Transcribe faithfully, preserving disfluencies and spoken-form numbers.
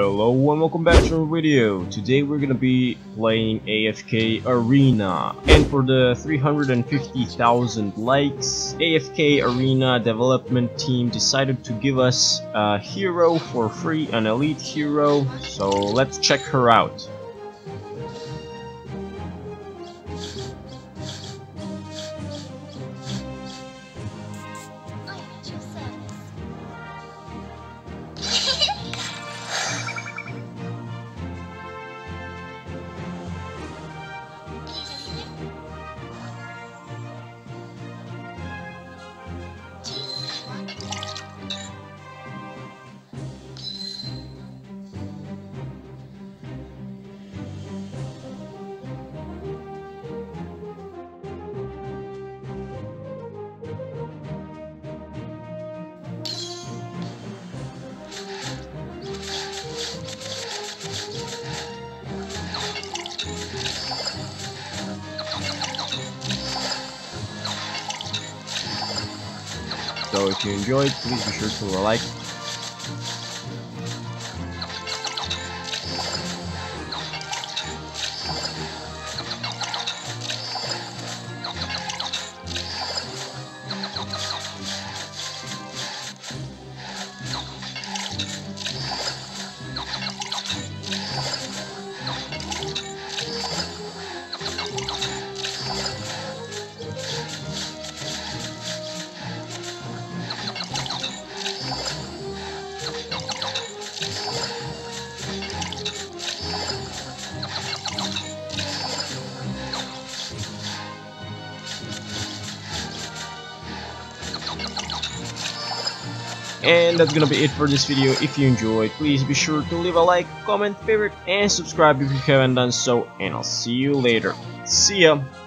Hello and welcome back to our video. Today we're gonna be playing A F K Arena, and for the three hundred fifty thousand likes, A F K Arena development team decided to give us a hero for free, an elite hero, so let's check her out. So if you enjoyed, please be sure to leave a like. And that's gonna be it for this video. If you enjoyed, please be sure to leave a like, comment, favorite, and subscribe if you haven't done so, and I'll see you later. See ya!